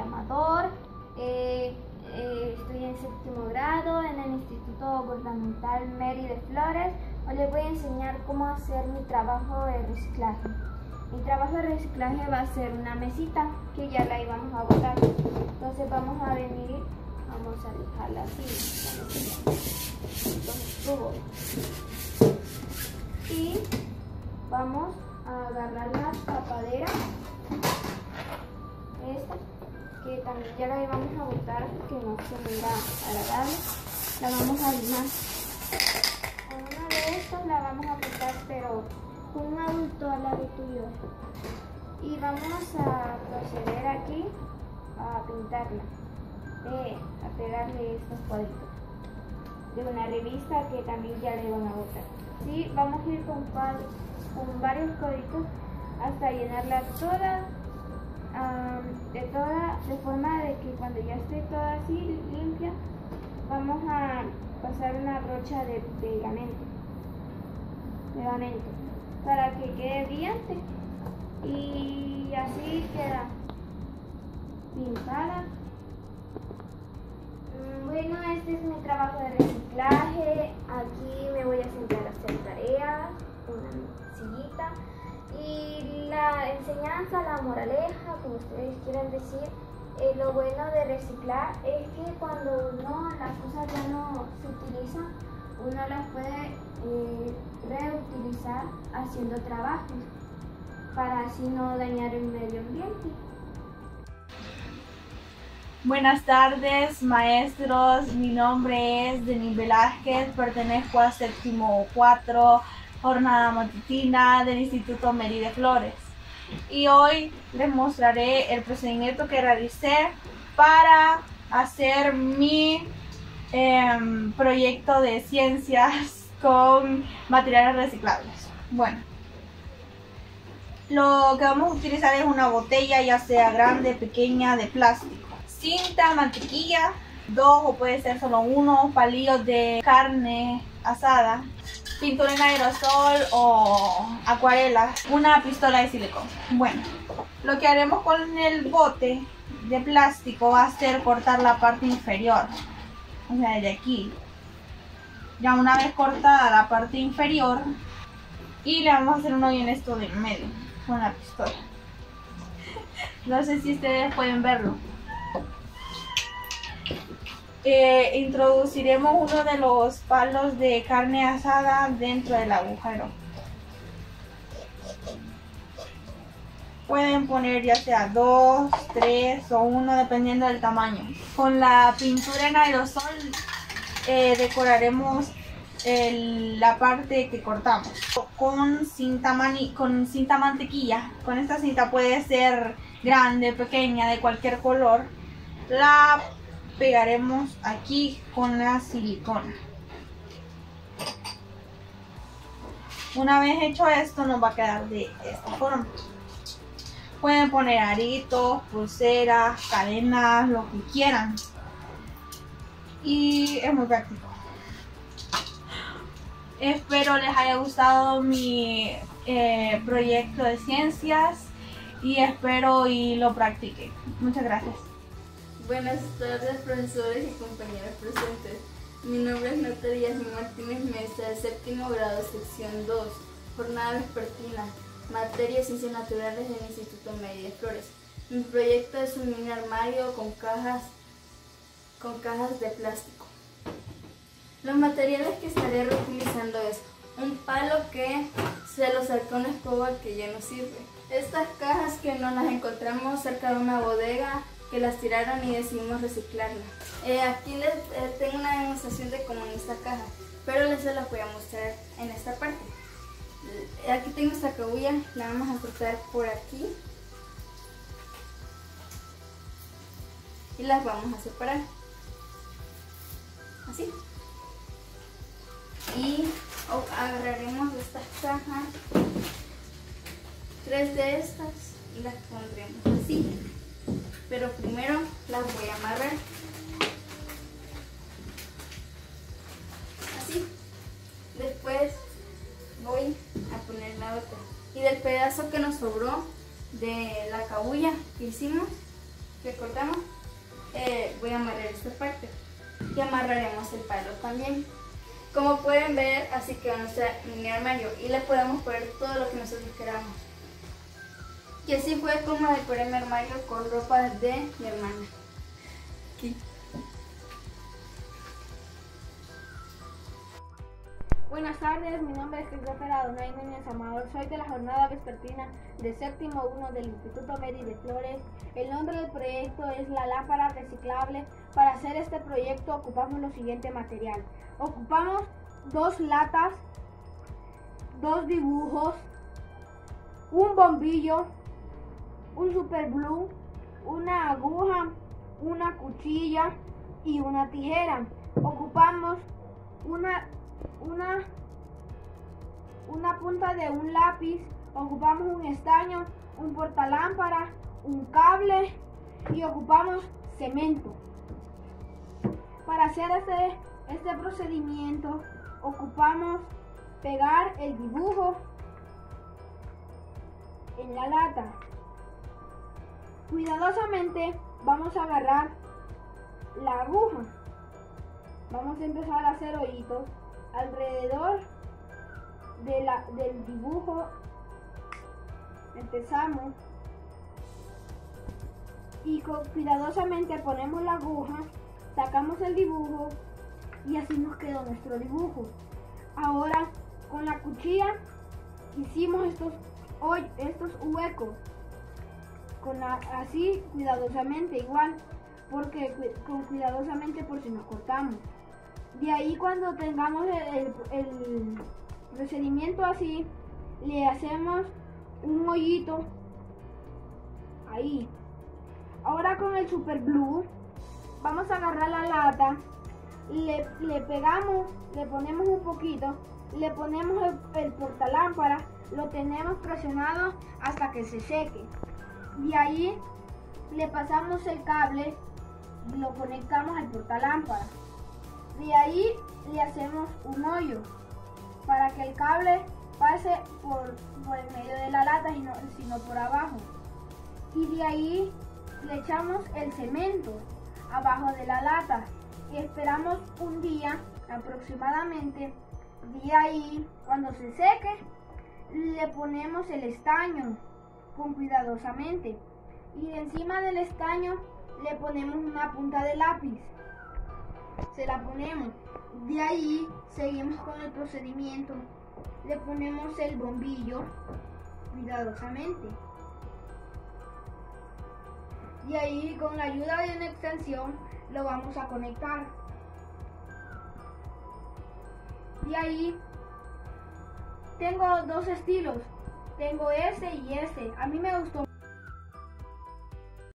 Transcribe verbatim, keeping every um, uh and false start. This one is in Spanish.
Amador, eh, eh, estoy en séptimo grado en el Instituto Gubernamental Mary de Flores. Hoy les voy a enseñar cómo hacer mi trabajo de reciclaje. Mi trabajo de reciclaje va a ser una mesita que ya la íbamos a botar. Entonces vamos a venir, vamos a dejarla así, los tubos. Y vamos a agarrar la tapadera, esta, que también ya la íbamos a botar, que no se mira agradable. La vamos a limar. Con una de estas la vamos a botar, pero con un adulto al lado tuyo. Y vamos a proceder aquí a pintarla, eh, a pegarle estos cuadritos de una revista que también ya le van a botar. Sí, vamos a ir con, con varios cuadritos hasta llenarla toda, um, de toda, de forma de que cuando ya esté toda así limpia, vamos a pasar una brocha de pegamento, pegamento para que quede brillante, y así queda pintada. Bueno, este es mi trabajo de reciclaje. Aquí me voy a sentar a hacer tareas, una sillita. Y la enseñanza, la moraleja, como ustedes quieran decir, eh, lo bueno de reciclar es que cuando uno, las cosas ya no se utilizan, uno las puede eh, reutilizar haciendo trabajos para así no dañar el medio ambiente. Buenas tardes, maestros. Mi nombre es Denis Velázquez, pertenezco a séptimo cuatro, jornada matutina del Instituto Mary de Flores. Y hoy les mostraré el procedimiento que realicé para hacer mi eh, proyecto de ciencias con materiales reciclables. Bueno, lo que vamos a utilizar es una botella, ya sea grande, pequeña, de plástico. Cinta, mantequilla, dos o puede ser solo uno, palillos de carne asada, pintura en aerosol o acuarela, una pistola de silicón. Bueno, lo que haremos con el bote de plástico va a ser cortar la parte inferior, o sea, de aquí. Ya una vez cortada la parte inferior, y le vamos a hacer un hoyo en esto de en medio con la pistola. No sé si ustedes pueden verlo. Eh, introduciremos uno de los palos de carne asada dentro del agujero. Pueden poner ya sea dos, tres o uno dependiendo del tamaño. Con la pintura en aerosol eh, decoraremos el, la parte que cortamos con cinta, mani, con cinta mantequilla. Con esta cinta puede ser grande, pequeña, de cualquier color. La pegaremos aquí con la silicona. Una vez hecho esto, nos va a quedar de esta forma. Pueden poner aritos, pulseras, cadenas, lo que quieran, y es muy práctico. Espero les haya gustado mi eh, proyecto de ciencias y espero y lo practiquen. Muchas gracias. Buenas tardes, profesores y compañeros presentes. Mi nombre es Natalia Martínez Mesa, de séptimo grado, sección dos, jornada vespertina, materia Ciencias Naturales del Instituto Mary de Flores. Mi proyecto es un mini armario con cajas, con cajas de plástico. Los materiales que estaré reutilizando es un palo que se lo sacó una escoba que ya no sirve. Estas cajas que no las encontramos cerca de una bodega, que las tiraron y decidimos reciclarlas. Eh, aquí les eh, tengo una demostración de cómo en esta caja, pero les se las voy a mostrar en esta parte. Eh, aquí tengo esta cabulla, la vamos a cortar por aquí y las vamos a separar, así. Y oh, agarraremos estas cajas, tres de estas, y las pondremos así. Pero primero las voy a amarrar, así. Después voy a poner la otra. Y del pedazo que nos sobró de la cabulla que hicimos, que cortamos, eh, voy a amarrar esta parte y amarraremos el palo también. Como pueden ver, así quedó nuestra mini armario y le podemos poner todo lo que nosotros queramos. Y así fue como decoré mi armario con ropa de mi hermana. Aquí. Buenas tardes, mi nombre es Christopher Adonai Núñez Amador, soy de la jornada vespertina de séptimo uno del Instituto Mary de Flores. El nombre del proyecto es la lámpara reciclable. Para hacer este proyecto ocupamos lo siguiente material. Ocupamos dos latas, dos dibujos, un bombillo, un super glue, una aguja, una cuchilla y una tijera. Ocupamos una Una, una punta de un lápiz, ocupamos un estaño, un portalámpara, un cable y ocupamos cemento. Para hacer este, este procedimiento ocupamos pegar el dibujo en la lata. Cuidadosamente vamos a agarrar la aguja. Vamos a empezar a hacer hoyitos alrededor de la, del dibujo. Empezamos y con, cuidadosamente ponemos la aguja, sacamos el dibujo y así nos quedó nuestro dibujo. Ahora con la cuchilla hicimos estos, hoy, estos huecos con la, así cuidadosamente igual, porque con cuidadosamente por si nos cortamos. De ahí cuando tengamos el, el, el procedimiento así, le hacemos un hoyito ahí. Ahora con el super glue vamos a agarrar la lata, le, le pegamos, le ponemos un poquito, le ponemos el, el portalámpara, lo tenemos presionado hasta que se seque. De ahí le pasamos el cable y lo conectamos al portalámpara. De ahí le hacemos un hoyo para que el cable pase por, por el medio de la lata y no, sino por abajo. Y de ahí le echamos el cemento abajo de la lata y esperamos un día aproximadamente. De ahí, cuando se seque, le ponemos el estaño con cuidadosamente y encima del estaño le ponemos una punta de lápiz. Se la ponemos. De ahí seguimos con el procedimiento. Le ponemos el bombillo cuidadosamente. Y ahí con la ayuda de una extensión lo vamos a conectar. De ahí tengo dos estilos. Tengo ese y ese. A mí me gustó